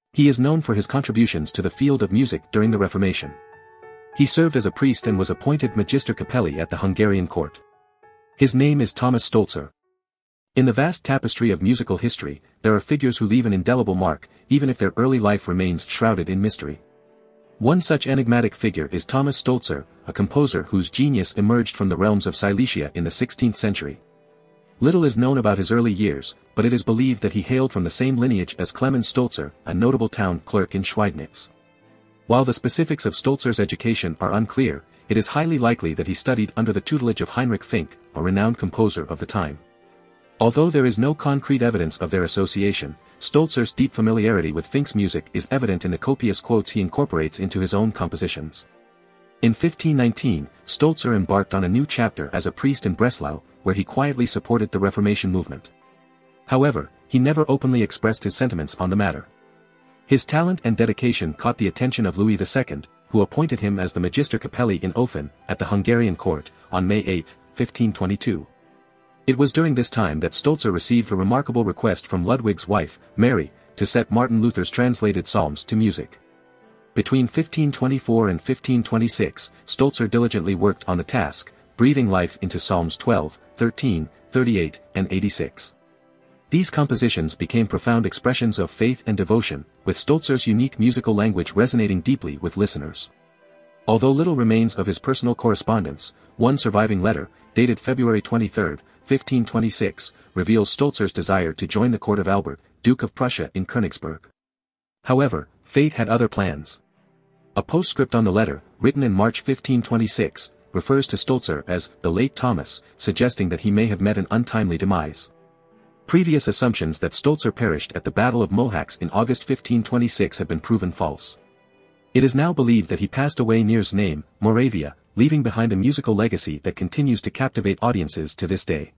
He is known for his contributions to the field of music during the Reformation. He served as a priest and was appointed magister capellae at the Hungarian court. His name is Clemens Stoltzer. In the vast tapestry of musical history, there are figures who leave an indelible mark, even if their early life remains shrouded in mystery. One such enigmatic figure is Clemens Stoltzer, a composer whose genius emerged from the realms of Silesia in the 16th century. Little is known about his early years, but it is believed that he hailed from the same lineage as Clemens Stoltzer, a notable town clerk in Schweidnitz. While the specifics of Stoltzer's education are unclear, it is highly likely that he studied under the tutelage of Heinrich Finck, a renowned composer of the time. Although there is no concrete evidence of their association, Stoltzer's deep familiarity with Finck's music is evident in the copious quotes he incorporates into his own compositions. In 1519, Stoltzer embarked on a new chapter as a priest in Breslau, where he quietly supported the Reformation movement. However, he never openly expressed his sentiments on the matter. His talent and dedication caught the attention of Louis II, who appointed him as the magister capellae in Ofen, at the Hungarian court, on May 8, 1522. It was during this time that Stoltzer received a remarkable request from Ludwig's wife, Mary, to set Martin Luther's translated Psalms to music. Between 1524 and 1526, Stoltzer diligently worked on the task, breathing life into Psalms 12, 13, 38, and 86. These compositions became profound expressions of faith and devotion, with Stoltzer's unique musical language resonating deeply with listeners. Although little remains of his personal correspondence, one surviving letter, dated February 23, 1526, reveals Stoltzer's desire to join the court of Albrecht, Duke of Prussia in Königsberg. However, fate had other plans. A postscript on the letter, written in March 1526, refers to Stoltzer as the late Thomas, suggesting that he may have met an untimely demise. Previous assumptions that Stoltzer perished at the Battle of Mohács in August 1526 have been proven false. It is now believed that he passed away near Znaim, Moravia, leaving behind a musical legacy that continues to captivate audiences to this day.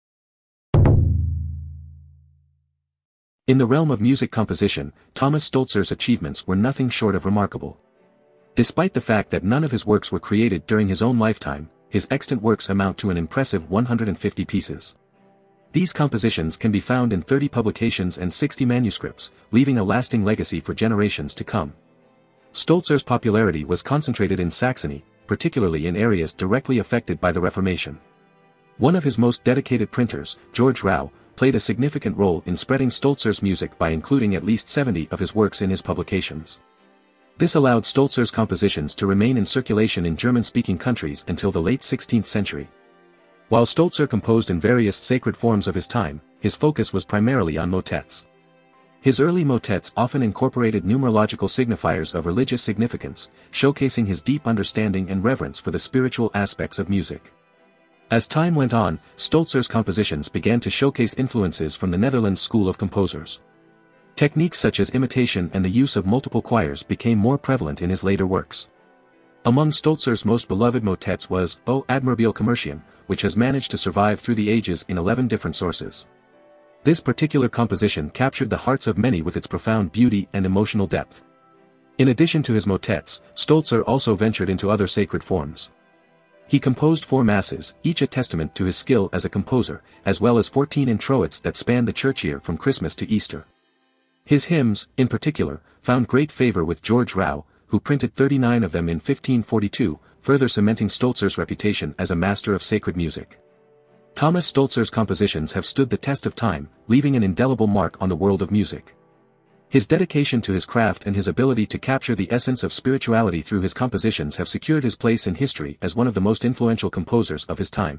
In the realm of music composition, Thomas Stoltzer's achievements were nothing short of remarkable. Despite the fact that none of his works were created during his own lifetime, his extant works amount to an impressive 150 pieces. These compositions can be found in 30 publications and 60 manuscripts, leaving a lasting legacy for generations to come. Stoltzer's popularity was concentrated in Saxony, particularly in areas directly affected by the Reformation. One of his most dedicated printers, George Rau, played a significant role in spreading Stoltzer's music by including at least 70 of his works in his publications. This allowed Stoltzer's compositions to remain in circulation in German-speaking countries until the late 16th century. While Stoltzer composed in various sacred forms of his time, his focus was primarily on motets. His early motets often incorporated numerological signifiers of religious significance, showcasing his deep understanding and reverence for the spiritual aspects of music. As time went on, Stoltzer's compositions began to showcase influences from the Netherlands school of composers. Techniques such as imitation and the use of multiple choirs became more prevalent in his later works. Among Stoltzer's most beloved motets was O admirabile Commercium, which has managed to survive through the ages in 11 different sources. This particular composition captured the hearts of many with its profound beauty and emotional depth. In addition to his motets, Stoltzer also ventured into other sacred forms. He composed 4 masses, each a testament to his skill as a composer, as well as 14 introits that spanned the church year from Christmas to Easter. His hymns, in particular, found great favor with George Rau, who printed 39 of them in 1542, further cementing Stoltzer's reputation as a master of sacred music. Thomas Stoltzer's compositions have stood the test of time, leaving an indelible mark on the world of music. His dedication to his craft and his ability to capture the essence of spirituality through his compositions have secured his place in history as one of the most influential composers of his time.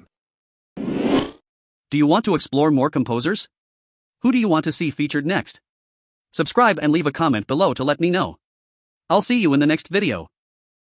Do you want to explore more composers? Who do you want to see featured next? Subscribe and leave a comment below to let me know. I'll see you in the next video.